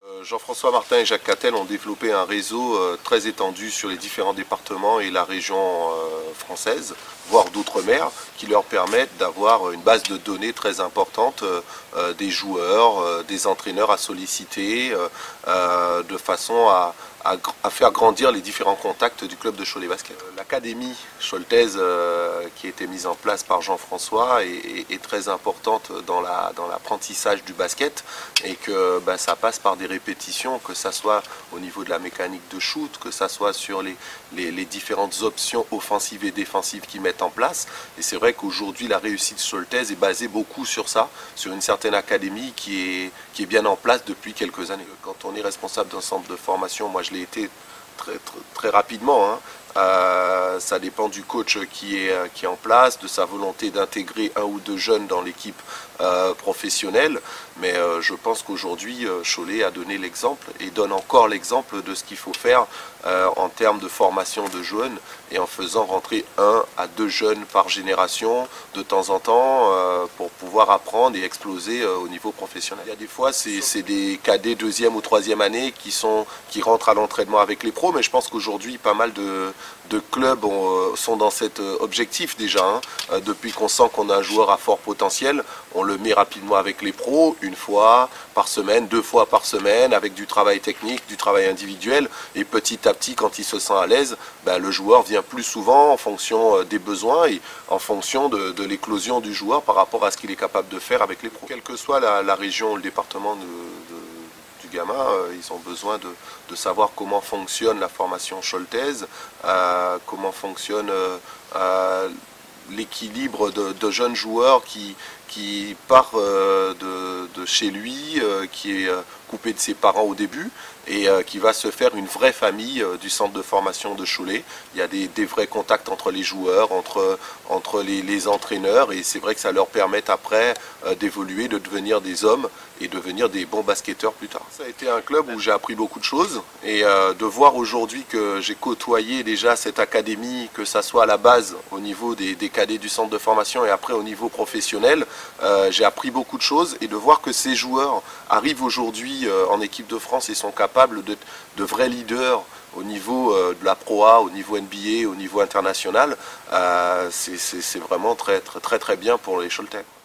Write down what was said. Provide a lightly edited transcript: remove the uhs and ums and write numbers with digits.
Jean-François Martin et Jacques Cattel ont développé un réseau très étendu sur les différents départements et la région française, voire d'outre-mer, qui leur permettent d'avoir une base de données très importante des joueurs, des entraîneurs à solliciter, de façon à faire grandir les différents contacts du club de Cholet Basket. L'académie choletaise qui a été mise en place par Jean-François est très importante dans l'apprentissage du basket et que ça passe par des répétitions, que ça soit au niveau de la mécanique de shoot, que ça soit sur les différentes options offensives et défensives qu'ils mettent en place. Et c'est vrai qu'aujourd'hui la réussite choletaise est basée beaucoup sur ça, sur une certaine académie qui est bien en place depuis quelques années. Quand on est responsable d'un centre de formation, moi je l'ai été très rapidement, ça dépend du coach qui est en place, de sa volonté d'intégrer un ou deux jeunes dans l'équipe professionnelle. Mais je pense qu'aujourd'hui, Cholet a donné l'exemple et donne encore l'exemple de ce qu'il faut faire en termes de formation de jeunes et en faisant rentrer 1 à 2 jeunes par génération de temps en temps pour pouvoir apprendre et exploser au niveau professionnel. Il y a des fois, c'est des cadets 2e ou 3e année qui rentrent à l'entraînement avec les pros, mais je pense qu'aujourd'hui, pas mal de clubs sont dans cet objectif déjà. Depuis qu'on sent qu'on a un joueur à fort potentiel, on le met rapidement avec les pros, 1 fois par semaine, 2 fois par semaine, avec du travail technique, du travail individuel, et petit à petit, quand il se sent à l'aise, le joueur vient plus souvent en fonction des besoins et en fonction de l'éclosion du joueur par rapport à ce qu'il est capable de faire avec les pros. Quelle que soit la région ou le département du gamin, ils ont besoin de savoir comment fonctionne la formation choletaise, comment fonctionne l'équilibre de jeunes joueurs qui part de chez lui, qui est coupé de ses parents au début et qui va se faire une vraie famille du centre de formation de Cholet. Il y a des vrais contacts entre les joueurs, entre les entraîneurs, et c'est vrai que ça leur permet après d'évoluer, de devenir des hommes et devenir des bons basketteurs plus tard. Ça a été un club où j'ai appris beaucoup de choses et de voir aujourd'hui que j'ai côtoyé déjà cette académie, que ça soit à la base au niveau des cadets du centre de formation et après au niveau professionnel, j'ai appris beaucoup de choses et de voir que ces joueurs arrivent aujourd'hui en équipe de France et sont capables de vrais leaders au niveau de la Pro A, au niveau NBA, au niveau international, c'est vraiment très bien pour les Choletais.